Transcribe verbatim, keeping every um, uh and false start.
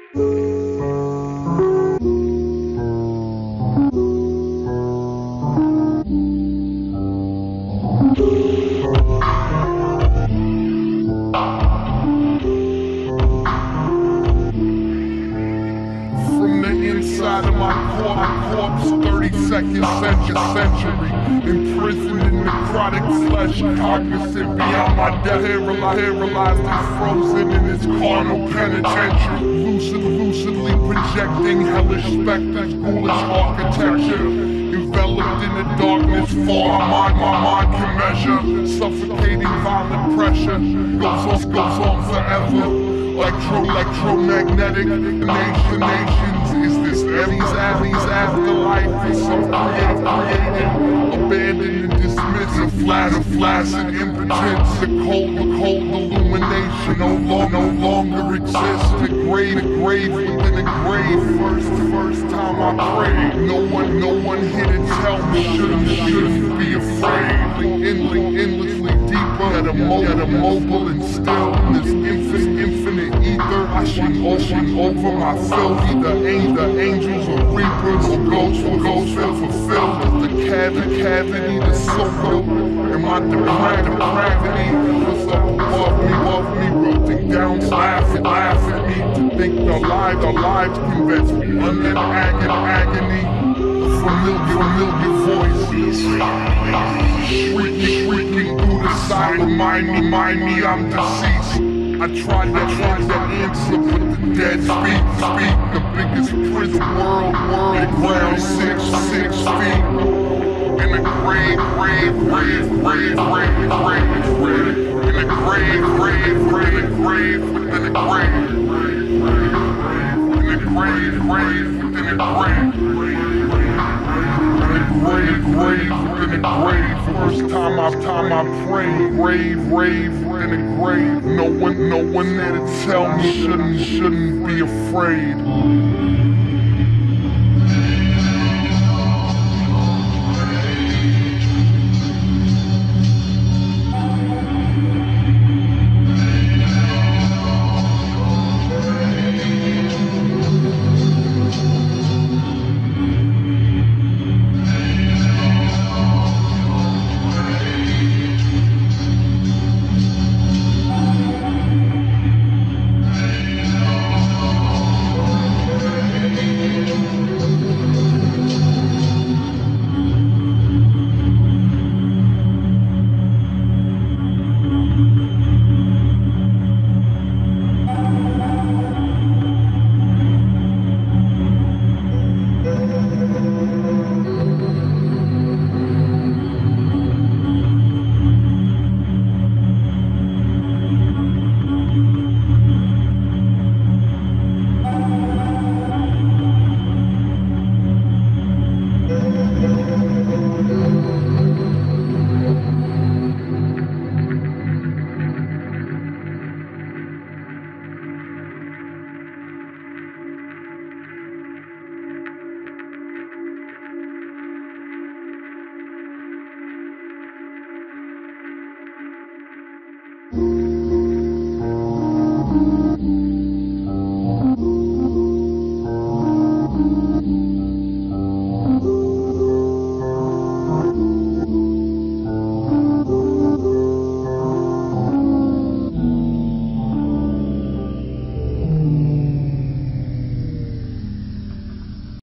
Inside of my corpse, my corpse, thirty-second century, imprisoned in necrotic flesh, cognizant beyond my death, paralyzed and frozen in its carnal penitentiary, lucid, lucidly projecting hellish specters, ghoulish architecture, enveloped in the darkness, far my, my mind can measure, suffocating violent pressure, goes on, goes on forever, electro, electromagnetic, nation, nations, is this Eddie's Alley's afterlife, is so created, created, abandoned and dismissed, a flat, a flaccid impotence, the cold, the cold illumination, no, long, no longer exists, the grave, the grave within the grave, first, first time I prayed, no one, no one here to tell me, shouldn't, shouldn't be afraid, endlessly, endlessly deeper, at a, mo at a mobile and still, in this infinite, infinite ether, I should ocean over my filth, either ain't the angels or reapers, or ghosts, or ghosts will fulfill, the cavity, cavity, the soul, and my depraved depravity, what's up above me, above me, wilting down, laugh and laugh at me, to think our lives, our lives can best be under agony, agony, a familiar, familiar voice, shrieking, shrieking through the silence, remind me, remind me I'm deceased. I tried to, tried to answer, but the dead speak, speak. The biggest prison world, world, ground six, six feet. In the grave, grave, grave, grave, grave, grave, grave. In the grave, grave, grave, grave, within the grave. In the grave, grave, within the grave. Grave, grave, within the grave. First time I, time I prayed. Grave, grave, within the grave. No one, no one there to tell me shouldn't, shouldn't be afraid.